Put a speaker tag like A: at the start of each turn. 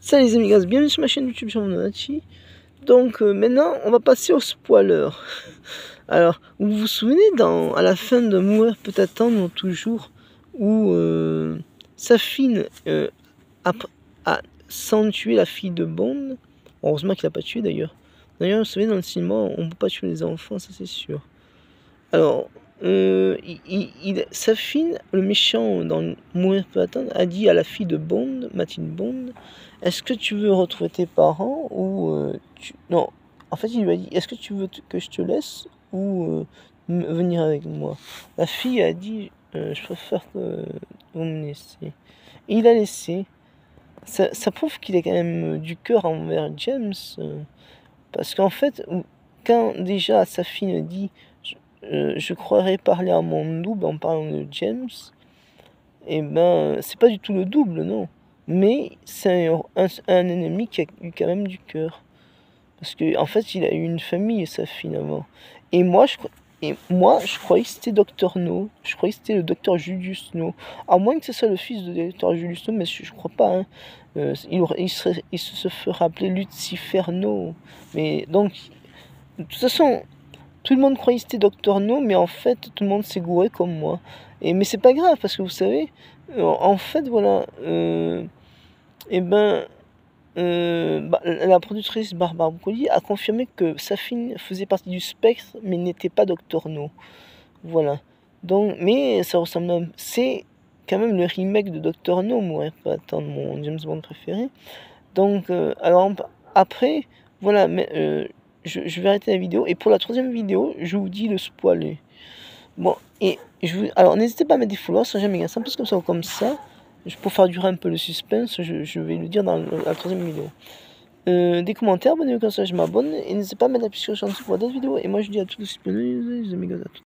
A: Salut les amigas, bienvenue sur ma chaîne YouTube Jean-Monachi. Donc maintenant on va passer au spoiler. Alors vous vous souvenez à la fin de Mourir peut attendre toujours où Safin sans tuer la fille de Bond. Heureusement qu'il n'a pas tué d'ailleurs. D'ailleurs vous savez dans le cinéma on ne peut pas tuer les enfants, ça c'est sûr. Alors Safin, le méchant dans Mourir peut attendre, a dit à la fille de Bond, Mathilde Bond, est-ce que tu veux retrouver tes parents ou non, en fait il lui a dit, est-ce que tu veux que je te laisse ou venir avec moi? La fille a dit, je préfère que vous me laissiez. Et il a laissé. Ça prouve qu'il a quand même du cœur envers James, parce qu'en fait, quand déjà sa fille dit je croirais parler à mon double en parlant de James, et ben c'est pas du tout le double, non. Mais c'est un ennemi qui a eu quand même du cœur. Parce que en fait il a eu une famille, sa fille avant. Et moi je croyais que c'était Dr No. Je croyais que c'était le docteur Julius No. À moins que ce soit le fils de docteur Julius No, mais je crois pas. Hein. Il se ferait appeler Lucifer No. Mais donc, de toute façon, tout le monde croyait que c'était Dr No, mais en fait, tout le monde s'est gouré comme moi. Mais c'est pas grave, parce que vous savez, en fait, voilà, la productrice Barbara Broccoli a confirmé que Safin faisait partie du spectre, mais n'était pas Dr No. Voilà. Donc, mais ça ressemble c'est quand même le remake de Dr No, moi, pas attendre mon James Bond préféré. Donc, alors, après, voilà, mais je vais arrêter la vidéo. Et pour la troisième vidéo, je vous dis le spoiler. Bon, et alors n'hésitez pas à mettre des followers, ça jamais simple, parce que comme ça, pour faire durer un peu le suspense, je vais le dire dans la troisième vidéo. Des commentaires, abonnez-vous comme ça, je m'abonne. Et n'hésitez pas à mettre la petite cloche en dessous pour d'autres vidéos. Et moi je dis à tous les amis, à tous.